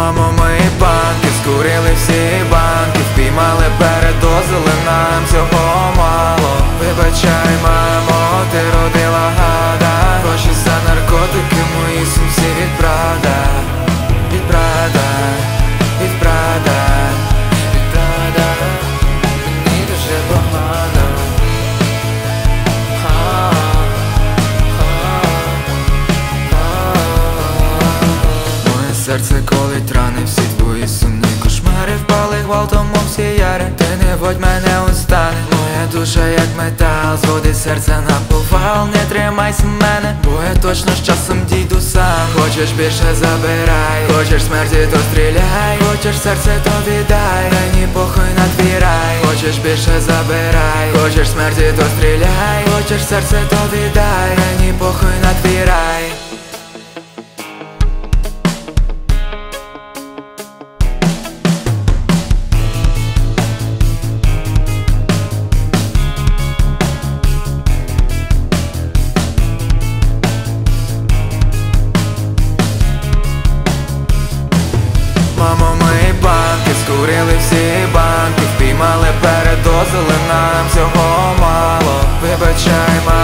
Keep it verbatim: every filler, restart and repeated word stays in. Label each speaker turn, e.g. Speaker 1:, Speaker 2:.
Speaker 1: Мамо, мої банки, скурили всі банки, впіймали, передозили, нам цього мало. Вибачай, мамо, ти родила гада, гроші за наркотики, мої сумці від Прада, від Прада, від Прада, від Прада. Мені дуже погано. Моє серце колить рани, всі твої сумні кошмари впали гвалтом, мов всі яри. Ти не водь мене у стани, моя душа як метал, зводить серце на повал. Не тримайся мене, бо я точно з часом дійду сам. Хочеш більше забирай, хочеш смерті, то стріляй, хочеш серце, то віддай, мені похуй на твій рай. Хочеш більше забирай, хочеш смерті, то стріляй, хочеш серце, то віддай, мені похуй на твій рай. Мамо, мої банки, скурили всі банки, впіймали, передозили, нам цього мало. Вибачай, мамо.